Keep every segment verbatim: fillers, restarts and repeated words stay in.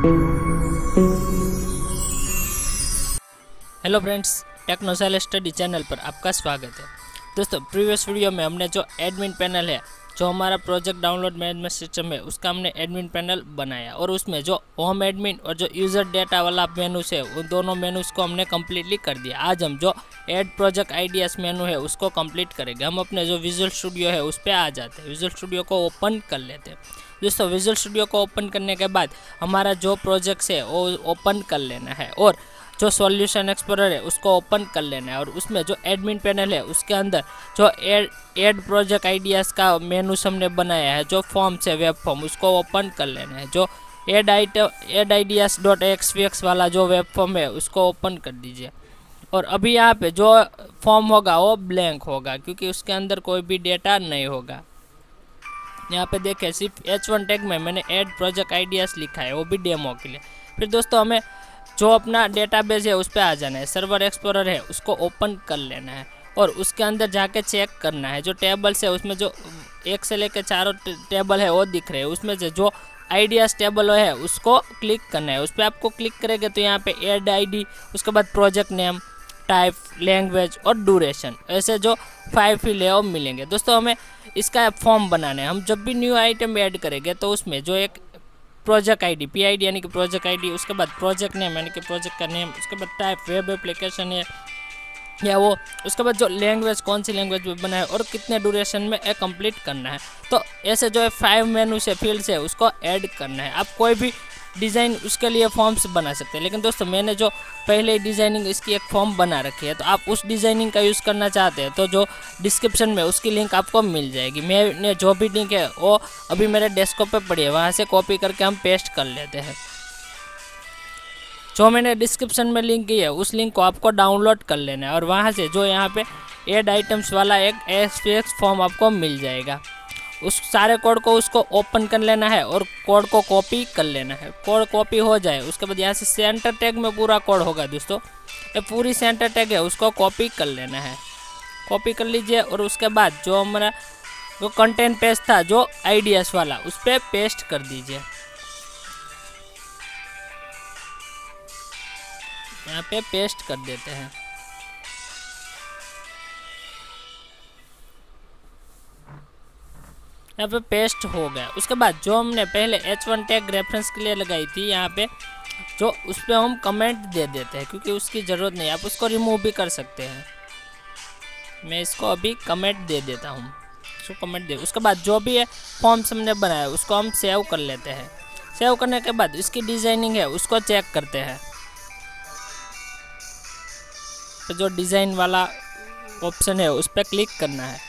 Hello friends, techno style study channel पर आपका स्वागत है। दोस्तों, प्रीवियस वीडियो में हमने जो एडमिन पैनल है, जो हमारा प्रोजेक्ट डाउनलोड मैनेजमेंट सिस्टम है, उसका हमने एडमिन पैनल बनाया और उसमें जो होम एडमिन और जो यूज़र डेटा वाला मेनूस है, उन दोनों मेनूस को हमने कम्प्लीटली कर दिया। आज हम जो एड प्रोजेक्ट आइडियाज मेनू है उसको कंप्लीट करेंगे। हम अपने जो विजुअल स्टूडियो है उस पर आ जाते हैं, विजुअल स्टूडियो को ओपन कर लेते हैं। दोस्तों, विजुअल स्टूडियो को ओपन करने के बाद हमारा जो प्रोजेक्ट्स है वो ओपन कर लेना है और जो सॉल्यूशन एक्सप्लोरर है उसको ओपन कर लेना है और उसमें जो एडमिन पैनल है उसके अंदर जो एड एड प्रोजेक्ट आइडियाज़ का मेनू हमने बनाया है, जो फॉर्म्स है वेब फॉर्म, उसको ओपन कर लेना है। जो add item add ideas dot x v x वाला जो वेब फॉर्म है उसको ओपन कर दीजिए। और अभी यहाँ पे जो फॉर्म होगा वो ब्लैंक होगा क्योंकि उसके अंदर कोई भी डेटा नहीं होगा। यहाँ पे देखें, सिर्फ एच वन टैग में मैंने एड प्रोजेक्ट आइडियाज़ लिखा है, वो भी डेमो के लिए। फिर दोस्तों, हमें जो अपना डेटाबेस है उस पर आ जाना है, सर्वर एक्सप्लोरर है उसको ओपन कर लेना है और उसके अंदर जाके चेक करना है। जो टेबल्स है उसमें जो एक से लेकर चारों टेबल है वो दिख रहे हैं, उसमें से जो आइडियाज़ टेबल है उसको क्लिक करना है। उस पर आपको क्लिक करेंगे तो यहाँ पे एड आईडी, उसके बाद प्रोजेक्ट नेम, टाइप, लैंग्वेज और ड्यूरेशन, ऐसे जो फाइव फील्ड है वो मिलेंगे। दोस्तों, हमें इसका फॉर्म बनाना है। हम जब भी न्यू आइटम ऐड करेंगे तो उसमें जो एक project ID, P I D यानी कि प्रोजेक्ट आईडी, उसके बाद प्रोजेक्ट नेम यानी कि प्रोजेक्ट का नेम, उसके बाद टाइप, वेब एप्लीकेशन है या वो, उसके बाद जो लैंग्वेज, कौन सी लैंग्वेज में बना है और कितने ड्यूरेशन में ये कंप्लीट करना है। तो ऐसे जो है फाइव मेनू से फील्ड से उसको ऐड करना है। आप कोई भी डिज़ाइन उसके लिए फॉर्म्स बना सकते हैं, लेकिन दोस्तों मैंने जो पहले ही डिज़ाइनिंग इसकी एक फॉर्म बना रखी है, तो आप उस डिज़ाइनिंग का यूज़ करना चाहते हैं तो जो डिस्क्रिप्शन में उसकी लिंक आपको मिल जाएगी। मैंने जो भी लिंक है वो अभी मेरे डेस्कटॉप पे पड़ी है, वहाँ से कॉपी करके हम पेस्ट कर लेते हैं। जो मैंने डिस्क्रिप्शन में लिंक की है उस लिंक को आपको डाउनलोड कर लेना है और वहाँ से जो यहाँ पे एड आइटम्स वाला एक एस पी एक्स फॉर्म आपको मिल जाएगा। उस सारे कोड को उसको ओपन कर लेना है और कोड को कॉपी कर लेना है। कोड कॉपी हो जाए उसके बाद यहाँ से सेंटर टैग में पूरा कोड होगा। दोस्तों, ये पूरी सेंटर टैग है उसको कॉपी कर लेना है। कॉपी कर लीजिए और उसके बाद जो हमारा जो कंटेंट पेज था जो आइडियाज़ वाला, उस पर पेस्ट कर दीजिए। यहाँ पे पेस्ट कर देते हैं। यहाँ पे पेस्ट हो गया। उसके बाद जो हमने पहले एच वन टैग रेफरेंस के लिए लगाई थी, यहाँ पे जो उस पर हम कमेंट दे देते हैं क्योंकि उसकी ज़रूरत नहीं, आप उसको रिमूव भी कर सकते हैं। मैं इसको अभी कमेंट दे देता हूँ, इसको कमेंट दे। उसके बाद जो भी है फॉर्म्स हमने बनाया उसको हम सेव कर लेते हैं। सेव करने के बाद इसकी डिज़ाइनिंग है उसको चेक करते हैं। तो जो डिज़ाइन वाला ऑप्शन है उस पर क्लिक करना है।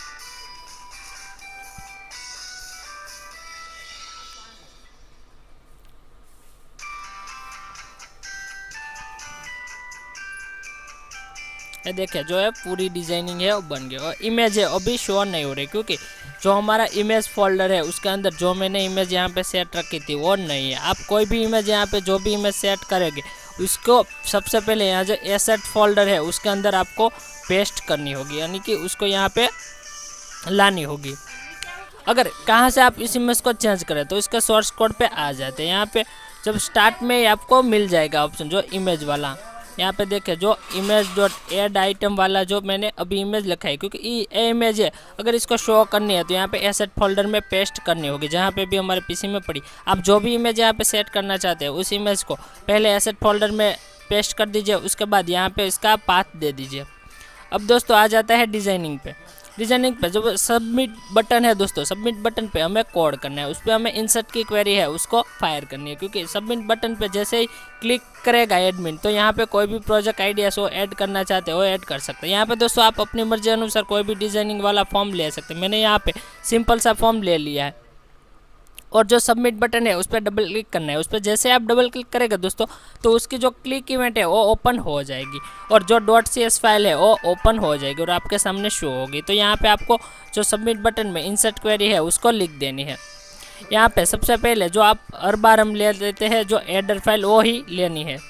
ये देखिए, जो है पूरी डिजाइनिंग है वो बन गया। और इमेज है अभी शो नहीं हो रही क्योंकि जो हमारा इमेज फोल्डर है उसके अंदर जो मैंने इमेज यहाँ पे सेट रखी थी वो नहीं है। आप कोई भी इमेज यहाँ पे जो भी इमेज सेट करेंगे उसको सबसे पहले यहाँ जो एसेट फोल्डर है उसके अंदर आपको पेस्ट करनी होगी, यानी कि उसको यहाँ पे लानी होगी। अगर कहाँ से आप इस इमेज को चेंज करें तो इसका सोर्स कोड पे आ जाते हैं। यहाँ पे जब स्टार्ट में ही आपको मिल जाएगा ऑप्शन जो इमेज वाला। यहाँ पे देखें, जो इमेज डॉट एड आइटम वाला जो मैंने अभी इमेज लिखा है, क्योंकि ये इमेज है अगर इसको शो करनी है तो यहाँ पे एसेट फोल्डर में पेस्ट करनी होगी, जहाँ पे भी हमारे पीसी में पड़ी। आप जो भी इमेज यहाँ पे सेट करना चाहते हैं उस इमेज को पहले एसेट फोल्डर में पेस्ट कर दीजिए, उसके बाद यहाँ पे इसका पाथ दे दीजिए। अब दोस्तों आ जाता है डिज़ाइनिंग पे। डिजाइनिंग पे जो सबमिट बटन है दोस्तों, सबमिट बटन पे हमें कोड करना है, उस पर हमें इंसर्ट की क्वेरी है उसको फायर करनी है। क्योंकि सबमिट बटन पे जैसे ही क्लिक करेगा एडमिन तो यहाँ पे कोई भी प्रोजेक्ट आइडिया वो ऐड करना चाहते हो ऐड कर सकते हैं। यहाँ पे दोस्तों आप अपनी मर्जी अनुसार कोई भी डिजाइनिंग वाला फॉर्म ले सकते हैं। मैंने यहाँ पे सिंपल सा फॉर्म ले लिया है और जो सबमिट बटन है उस पर डबल क्लिक करना है। उस पर जैसे आप डबल क्लिक करेंगे दोस्तों तो उसकी जो क्लिक इवेंट है वो ओपन हो जाएगी और जो डॉट सी एस फाइल है वो ओपन हो जाएगी और आपके सामने शो होगी। तो यहाँ पे आपको जो सबमिट बटन में इंसर्ट क्वेरी है उसको लिख देनी है। यहाँ पे सबसे पहले जो आप हर बार हम ले लेते हैं जो एडर फाइल वो ही लेनी है।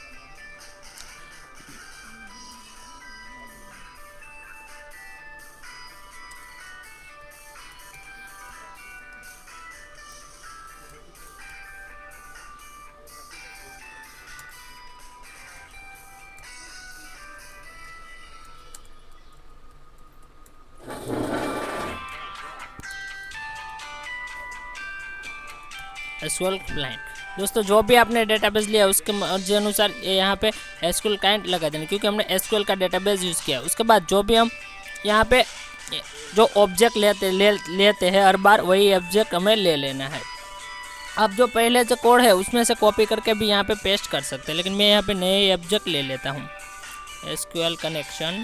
SQL client. दोस्तों जो भी आपने डेटाबेस लिया उसके मर्जी अनुसार ये यहाँ पे एसक्यूएल क्लाइंट लगा देना, क्योंकि हमने एसक्यूएल का डेटाबेस यूज़ किया। उसके बाद जो भी हम यहाँ पे जो ऑब्जेक्ट लेते ले, लेते हैं हर बार वही ऑब्जेक्ट हमें ले लेना है। अब जो पहले जो कोड है उसमें से कॉपी करके भी यहाँ पे पेस्ट कर सकते हैं, लेकिन मैं यहाँ पे नए ऑब्जेक्ट ले लेता हूँ। एसक्यूएल कनेक्शन,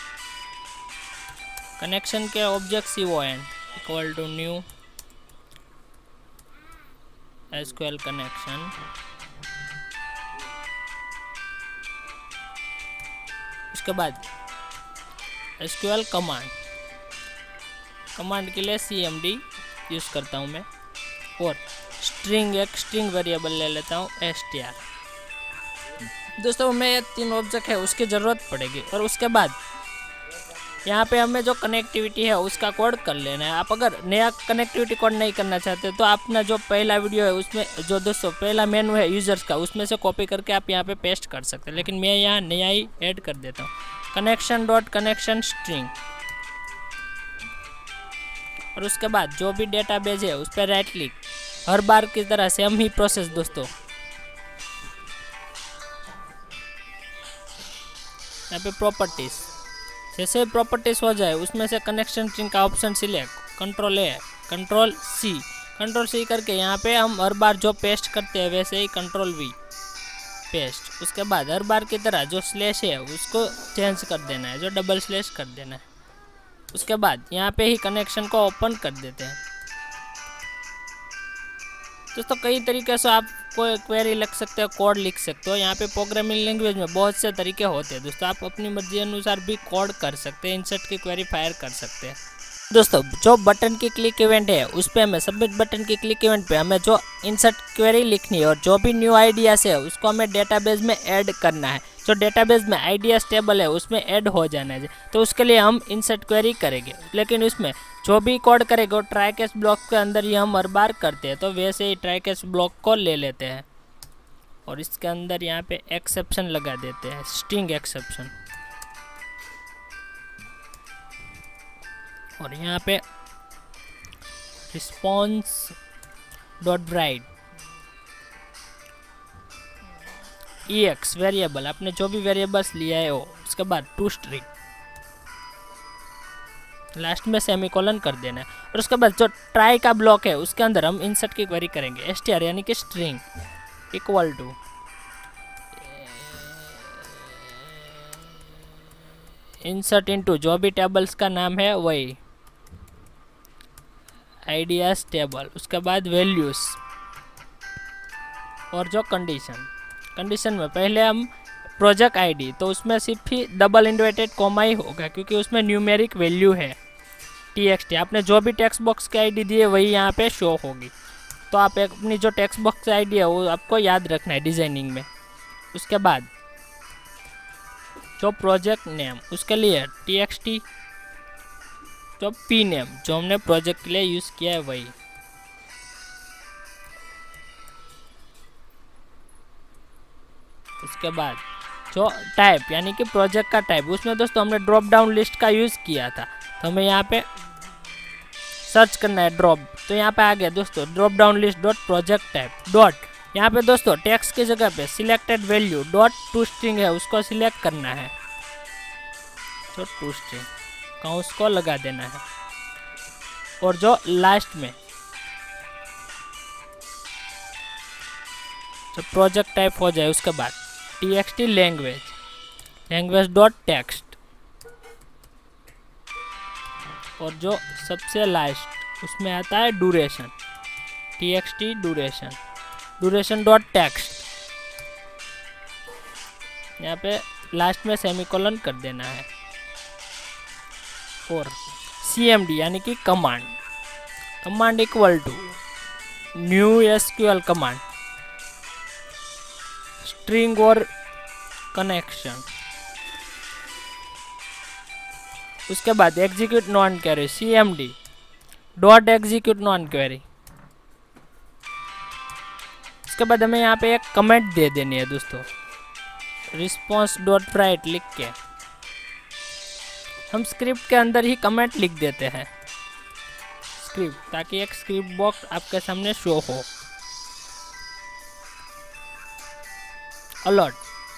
कनेक्शन के object C O N equal to new SQL connection. उसके बाद एसक्यूएल कमांड, कमांड के लिए सी एम डी यूज़ करता हूँ मैं, और स्ट्रिंग एक स्ट्रिंग वेरिएबल ले लेता हूँ एस टी आर। दोस्तों हमें ये तीन ऑब्जेक्ट है उसकी ज़रूरत पड़ेगी। और उसके बाद यहाँ पे हमें जो कनेक्टिविटी है उसका कोड कर लेना है। आप अगर नया कनेक्टिविटी कोड नहीं करना चाहते तो अपना जो पहला वीडियो है उसमें जो दोस्तों पहला मेनू है यूजर्स का उसमें से कॉपी करके आप यहाँ पे पेस्ट कर सकते हैं, लेकिन मैं यहाँ नया ही ऐड कर देता हूँ। कनेक्शन डॉट कनेक्शन स्ट्रिंग, और उसके बाद जो भी डेटाबेस है उस पर राइट क्लिक, हर बार की तरह सेम ही प्रोसेस दोस्तों। यहाँ पे प्रॉपर्टीज, जैसे प्रॉपर्टीज हो जाए उसमें से कनेक्शन स्ट्रिंग का option select, control A control C, control C करके यहाँ पे हम हर बार जो पेस्ट करते हैं वैसे ही कंट्रोल वी पेस्ट। उसके बाद हर बार की तरह जो स्लैश है उसको चेंज कर देना है, जो डबल स्लैश कर देना है। उसके बाद यहाँ पे ही कनेक्शन को ओपन कर देते हैं। दोस्तों कई तरीके से आप कोई क्वेरी लिख सकते हो, कोड लिख सकते हो। यहाँ पे प्रोग्रामिंग लैंग्वेज में बहुत से तरीके होते हैं दोस्तों, आप अपनी मर्जी अनुसार भी कोड कर सकते हैं, इंसर्ट की क्वेरी फायर कर सकते हैं। दोस्तों जो बटन की क्लिक इवेंट है उस पर हमें सबमिट बटन की क्लिक इवेंट पे हमें जो इंसर्ट क्वेरी लिखनी है और जो भी न्यू आइडियाज है उसको हमें डेटाबेस में ऐड करना है। जो डेटाबेस में आइडियाज टेबल है उसमें ऐड हो जाना है, तो उसके लिए हम इंसर्ट क्वेरी करेंगे, लेकिन उसमें जो भी कोड करेंगे वो ट्राई कैच ब्लॉक के अंदर ही हम हर बार करते हैं, तो वैसे ही ट्राई कैच ब्लॉक को ले लेते हैं और इसके अंदर यहाँ पे एक्सेप्शन लगा देते हैं, स्ट्रिंग एक्सेप्शन। और यहाँ पे response dot write E X variable, आपने जो भी वेरिएबल्स लिया है वो, उसके बाद टू स्ट्रिंग, लास्ट में सेमीकोलन कर देना है। और उसके बाद जो ट्राई का ब्लॉक है उसके अंदर हम इंसर्ट की क्वेरी करेंगे, एस टी आर यानी कि string equal to insert into जो भी टेबल्स का नाम है वही आइडियाज टेबल, उसके बाद वैल्यूज और जो कंडीशन, कंडीशन में पहले हम प्रोजेक्ट आईडी, तो उसमें सिर्फ ही डबल इन्वर्टेड कॉमा ही होगा क्योंकि उसमें न्यूमेरिक वैल्यू है टी एक्स टी। आपने जो भी टेक्स्ट बॉक्स की आईडी दी है वही यहाँ पे शो होगी, तो आप अपनी जो टेक्स्ट बॉक्स की आईडी है वो आपको याद रखना है डिजाइनिंग में। उसके बाद जो प्रोजेक्ट नेम उसके लिए टी एक्स टी, जो पी नेम जो हमने प्रोजेक्ट के लिए यूज़ किया है वही। उसके बाद जो टाइप यानी कि प्रोजेक्ट का टाइप, उसमें दोस्तों हमने ड्रॉप डाउन लिस्ट का यूज़ किया था, तो हमें यहाँ पे सर्च करना है ड्रॉप, तो यहाँ पे आ गया दोस्तों drop down list dot project type dot, यहाँ पे दोस्तों टेक्स्ट की जगह पे selected value dot to string है उसको सिलेक्ट करना है, तो टू स्ट्रिंग काउंस को लगा देना है। और जो लास्ट में जो प्रोजेक्ट टाइप हो जाए उसके बाद T X T language language dot text, और जो सबसे लास्ट उसमें आता है duration T X T duration duration dot text, यहाँ पे लास्ट में सेमीकोलन कर देना है। और सी एम डी यानी कि command, command equal to new SQL command string और कनेक्शन, उसके बाद execute non query C M D dot execute non query. उसके बाद हमें यहाँ पे एक कमेंट दे देनी है दोस्तों, रिस्पॉन्स डॉट राइट लिख के हम स्क्रिप्ट के अंदर ही कमेंट लिख देते हैं स्क्रिप्ट, ताकि एक स्क्रिप्ट बॉक्स आपके सामने शो हो। अलर्ट।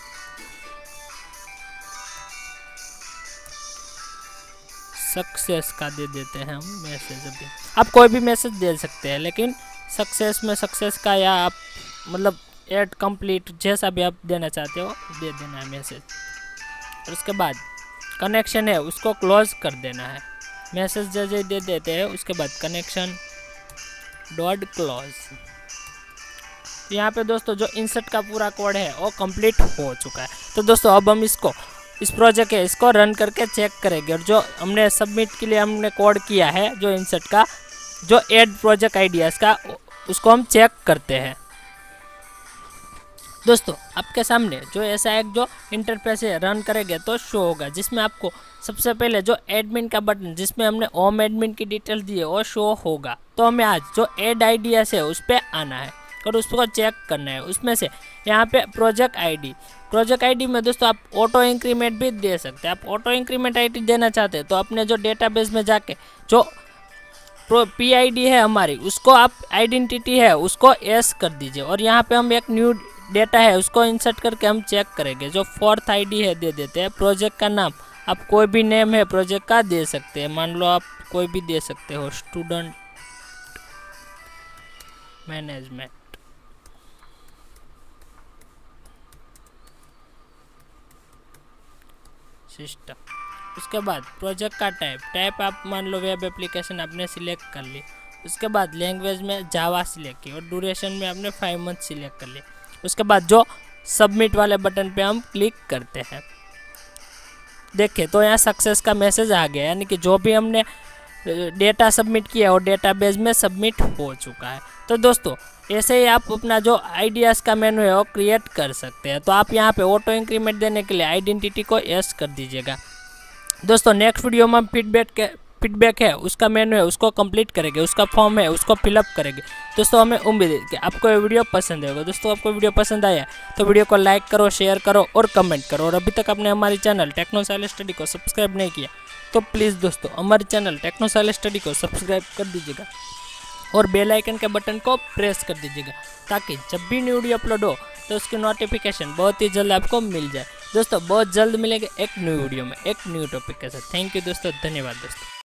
सक्सेस का दे देते हैं हम मैसेज। अभी आप कोई भी मैसेज दे सकते हैं, लेकिन सक्सेस में सक्सेस का या आप मतलब एड कंप्लीट जैसा भी आप देना चाहते हो दे देना है मैसेज। और उसके बाद कनेक्शन है उसको क्लोज कर देना है। मैसेज जैसे दे देते हैं उसके बाद कनेक्शन डॉट क्लोज। यहाँ पे दोस्तों जो इंसर्ट का पूरा कोड है वो कंप्लीट हो चुका है। तो दोस्तों अब हम इसको इस प्रोजेक्ट है इसको रन करके चेक करेंगे, और जो हमने सबमिट के लिए हमने कोड किया है जो इंसर्ट का, जो ऐड प्रोजेक्ट आइडियाज़ का, उसको हम चेक करते हैं। दोस्तों आपके सामने जो ऐसा एक जो इंटरफेस है रन करेंगे तो शो होगा, जिसमें आपको सबसे पहले जो एडमिन का बटन जिसमें हमने होम एडमिन की डिटेल दी है वो शो होगा। तो हमें आज जो ऐड आइडियाज़ है उस पर आना है और उसको चेक करना है। उसमें से यहाँ पे प्रोजेक्ट आईडी, प्रोजेक्ट आईडी में दोस्तों आप ऑटो इंक्रीमेंट भी दे सकते हैं। आप ऑटो इंक्रीमेंट आईडी देना चाहते हैं तो अपने जो डेटाबेस में जाके जो पी आई डी है हमारी उसको आप आइडेंटिटी है उसको एस कर दीजिए, और यहाँ पे हम एक न्यू डेटा है उसको इंसर्ट करके हम चेक करेंगे। जो फोर्थ आईडी है दे देते हैं। प्रोजेक्ट का नाम आप कोई भी नेम है प्रोजेक्ट का दे सकते हैं, मान लो आप कोई भी दे सकते हो, स्टूडेंट मैनेजमेंट। सिस्टम। उसके बाद प्रोजेक्ट का टाइप, टाइप आप मान लो वेब एप्लीकेशन आपने सिलेक्ट कर ली। उसके बाद लैंग्वेज में जावा सिलेक्ट की और ड्यूरेशन में आपने फाइव मंथ सिलेक्ट कर ली। उसके बाद जो सबमिट वाले बटन पे हम क्लिक करते हैं, देखिए तो यहाँ सक्सेस का मैसेज आ गया, यानी कि जो भी हमने डेटा सबमिट किया वो डेटाबेस में सबमिट हो चुका है। तो दोस्तों ऐसे ही आप अपना जो आइडियाज़ का मेनू है वो क्रिएट कर सकते हैं। तो आप यहाँ पे ऑटो इंक्रीमेंट देने के लिए आइडेंटिटी को यस कर दीजिएगा। दोस्तों नेक्स्ट वीडियो में हम फीडबैक के फीडबैक है उसका मेनू है उसको कंप्लीट करेंगे, उसका फॉर्म है उसको फिलअप करेंगे। दोस्तों हमें उम्मीद है कि आपको ये वीडियो पसंद आएगा। दोस्तों आपको वीडियो पसंद आया तो वीडियो को लाइक करो, शेयर करो और कमेंट करो। और अभी तक आपने हमारे चैनल टेक्नो स्टाइल स्टडी को सब्सक्राइब नहीं किया तो प्लीज़ दोस्तों हमारे चैनल टेक्नो स्टाइल स्टडी को सब्सक्राइब कर दीजिएगा और बेल आइकन के बटन को प्रेस कर दीजिएगा, ताकि जब भी न्यू वीडियो अपलोड हो तो उसकी नोटिफिकेशन बहुत ही जल्द आपको मिल जाए। दोस्तों बहुत जल्द मिलेंगे एक न्यू वीडियो में एक न्यू टॉपिक के साथ। थैंक यू दोस्तों, धन्यवाद दोस्तों।